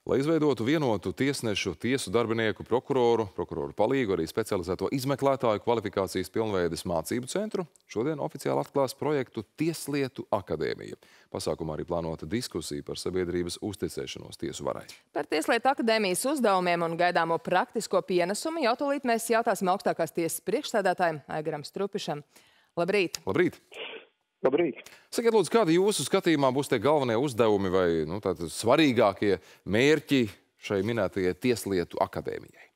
Lai izveidotu vienotu tiesnešu, tiesu darbinieku, prokuroru palīgu, arī specializēto izmeklētāju kvalifikācijas pilnveides mācību centru, šodien oficiāli atklās projektu Tieslietu akadēmija. Pasākumā arī plānota diskusija par sabiedrības uzticēšanos tiesu varai. Par Tieslietu akadēmijas uzdevumiem un gaidāmo praktisko pienesumu jau tūlīt mēs jautāsim augstākās tiesas priekšsēdētājam Aigaram Strupišam. Labrīt! Labrīt! Labrīt! Sakiet, lūdzu, kādi jūsu skatījumā būs tie galvenie uzdevumi vai tātad svarīgākie mērķi šai minētajai Tieslietu akadēmijai?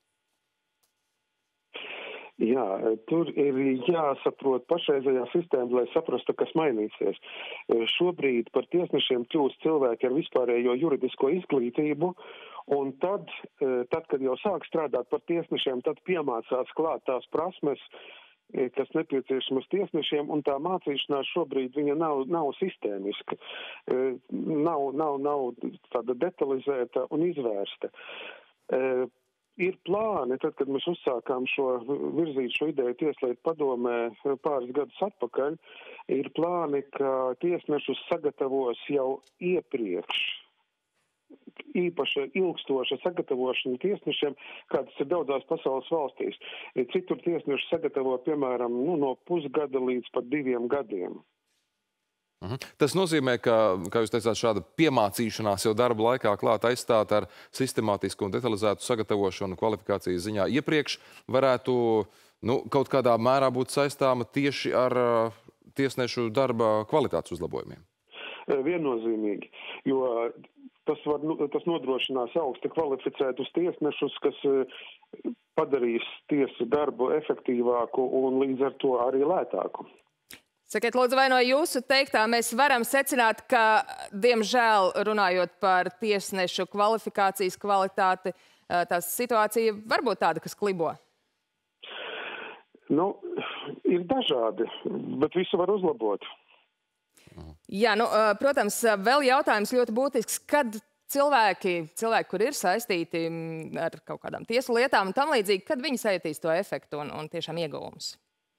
Jā, tur ir jāsaprot pašreizējā sistēma, lai saprastu, kas mainīsies. Šobrīd par tiesnešiem kļūst cilvēki ar vispārējo juridisko izglītību, un tad, kad jau sāk strādāt par tiesnešiem, tad piemācās klāt tās prasmes, kas nepieciešamas tiesnešiem, un tā mācīšanās šobrīd viņa nav sistēmiska, nav tāda detalizēta un izvērsta. Ir plāni, tad, kad mēs uzsākām virzīt šo ideju Tieslietu padomē pāris gadus atpakaļ, ir plāni, ka tiesnešus sagatavos jau iepriekš. Īpaša ilgstoša sagatavošana tiesnešiem, kādas ir daudzās pasaules valstīs. Citur tiesneši sagatavo, piemēram, no pusgada līdz pat 2 gadiem. Tas nozīmē, ka, kā jūs teicāt, šāda piemācīšanās jau darba laikā klāt aizstāt ar sistemātisku un detalizētu sagatavošanu kvalifikācijas ziņā iepriekš varētu kaut kādā mērā būt saistāma tieši ar tiesnešu darba kvalitātes uzlabojumiem? Viennozīmīgi, jo tas nodrošinās augsti kvalificētus tiesnešus, kas padarīs tiesu darbu efektīvāku un līdz ar to arī lētāku. Sakiet, lūdzu, vai no jūsu teiktā mēs varam secināt, ka, diemžēl, runājot par tiesnešu kvalifikācijas kvalitāti, tā situācija var būt tāda, kas klibo? Ir dažādi, bet visu var uzlabot. Jā, protams, vēl jautājums ļoti būtisks, kad cilvēki, kur ir saistīti ar kaut kādām tiesu lietām un tam līdzīgi, kad viņi sajutīs to efektu un tiešām ieguvumus?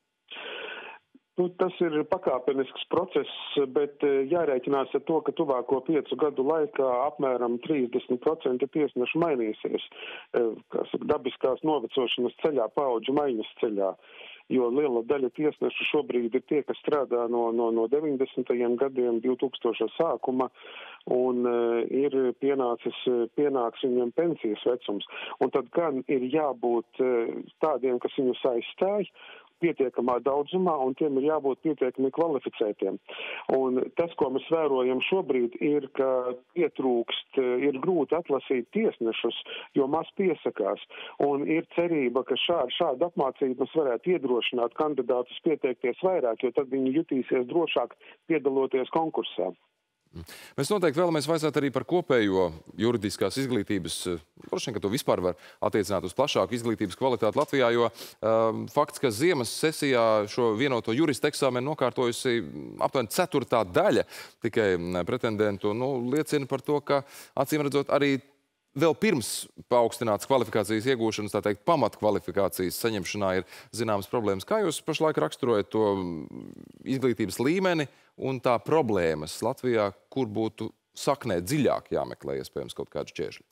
Tas ir pakāpenisks process, bet jārēķinās ar to, ka tuvāko 5 gadu laikā apmēram 30% tiesnešu mainīsies, dabiskās novecošanas ceļā, paudžu maiņas ceļā. Jo liela daļa tiesnešu šobrīd ir tie, kas strādā no 90. gadiem, 2000. sākuma, un ir pienāks viņiem pensijas vecums. Un tad gan ir jābūt tādiem, kas viņus aizstāj, pietiekamā daudzumā, un tiem ir jābūt pietiekami kvalificētiem. Un tas, ko mēs vērojam šobrīd, ir, ka ir grūti atlasīt tiesnešus, jo maz piesakās. Un ir cerība, ka šādu apmācību mēs varētu iedrošināt kandidātus pieteikties vairāk, jo tad viņi jutīsies drošāk piedaloties konkursā. Mēs noteikti vēlamies vaicāt arī par kopējo juridiskās izglītības, droši vien, ka to vispār var attiecināt uz plašāku izglītības kvalitāti Latvijā, jo fakts, ka ziemas sesijā šo vienoto jurista eksāmenu nokārtojusi aptuveni 1/4 daļa tikai pretendentu, liecina par to, ka acīmredzot arī vēl pirms paaugstinātas kvalifikācijas iegūšanas, tā teikt, pamatkvalifikācijas saņemšanā ir zināmas problēmas. Kā jūs pašlaik raksturojat to izglītības līmeni un tā problēmas Latvijā, kur būtu saknē dziļāk jāmeklē iespējams kaut kādu šķēršļu?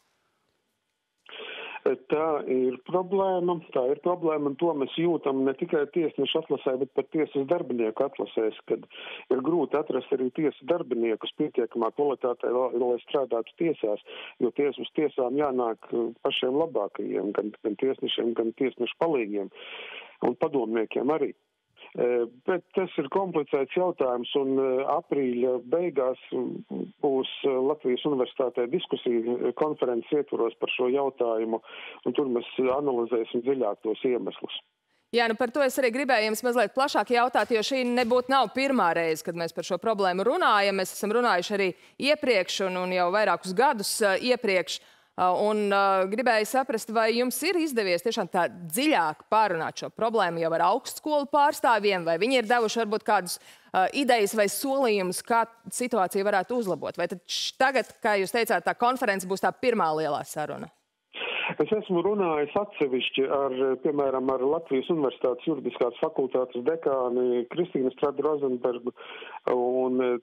Tā ir problēma, un to mēs jūtam ne tikai tiesnešu atlasē, bet pat tiesas darbinieku atlasēs, kad ir grūti atrast arī tiesu darbiniekus pietiekamā kvalitātē, lai strādātu tiesās, jo uz tiesām jānāk pašiem labākajiem, gan tiesnešiem, gan tiesnešu palīgiem un padomniekiem arī. Bet tas ir komplicēts jautājums, un aprīļa beigās būs Latvijas Universitātē diskusija konferences ietvaros par šo jautājumu, un tur mēs analizēsim dziļāk tos iemeslus. Jā, par to es arī gribēju jums mazliet plašāk jautāt, jo šī nav pirmā reize, kad mēs par šo problēmu runājam. Mēs esam runājuši arī iepriekš un jau vairākus gadus iepriekš. Un gribēju saprast, vai jums ir izdevies tiešām tā dziļāk pārunāt šo problēmu jau ar augstskolu pārstāvjiem, vai viņi ir devuši varbūt kādus idejas vai solījumus, kā situāciju varētu uzlabot? Vai tad tagad, kā jūs teicāt, tā konference būs tā pirmā lielā saruna? Es esmu runājis atsevišķi piemēram, ar Latvijas Universitātes juridiskās fakultātes dekāni Kristīnu Stradu Rozenbergu, un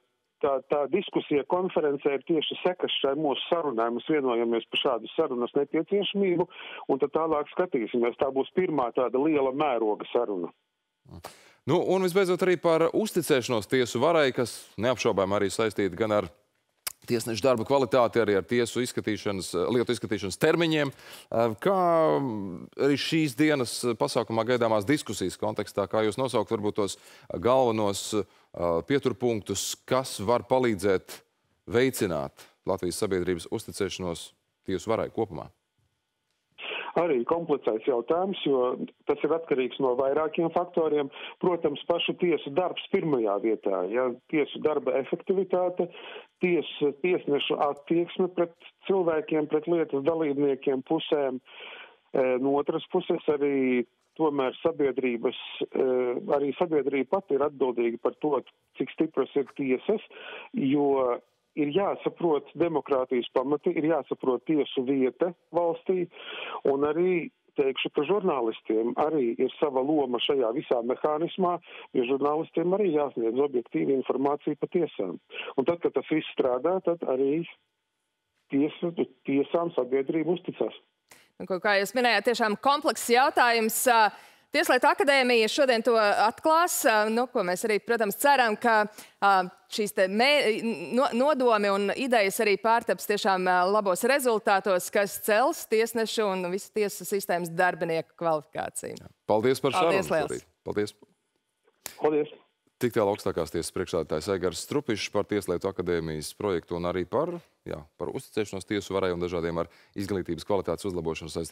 tā diskusija konferencē ir tieši sekas šai mūsu sarunai. Mēs vienojamies par šādu sarunas nepieciešamību, un tad tālāk skatīsimies. Tā būs pirmā tāda liela mēroga saruna. Nu, un visbeidzot arī par uzticēšanos tiesu varai, kas neapšaubām arī saistīta gan ar tiesnešu darba kvalitāti, arī ar lietu izskatīšanas termiņiem. Kā arī šīs dienas pasākumā gaidāmās diskusijas kontekstā, kā jūs nosaukt varbūt tos galvenos pieturpunktus, kas var palīdzēt veicināt Latvijas sabiedrības uzticēšanos tiesu varai kopumā? Arī komplicēts jautājums, jo tas ir atkarīgs no vairākiem faktoriem. Protams, pašu tiesu darbs pirmajā vietā, ja tiesu darba efektivitāte, tiesnešu attieksme pret cilvēkiem, pret lietas dalībniekiem, pusēm. No otras puses arī tomēr sabiedrība pati ir atbildīga par to, cik stipras ir tiesas, jo ir jāsaprot demokrātijas pamati, ir jāsaprot tiesu vieta valstī, un arī, teikšu, ka žurnālistiem arī ir sava loma šajā visā mehānismā, jo žurnālistiem arī jāsniedz objektīva informācija par tiesām. Un tad, kad tas viss strādā, tad arī tiesām sabiedrība uzticās. Kā jūs minējāt, tiešām komplekss jautājums. Tieslietu akadēmija šodien to atklās, ko mēs arī, protams, ceram, ka šīs nodomi un idejas arī pārtaps tiešām labos rezultātos, kas cels tiesnešu un visu tiesas sistēmas darbinieku kvalifikāciju. Paldies par sarunu. Paldies. Paldies. Tik tālu augstākās tiesas priekšsēdētājs Aigars Strupišs par Tieslietu akadēmijas projektu un arī par uzticēšanos tiesu varai un dažādiem ar izglītības kvalitātes uzlabošanu saistībām.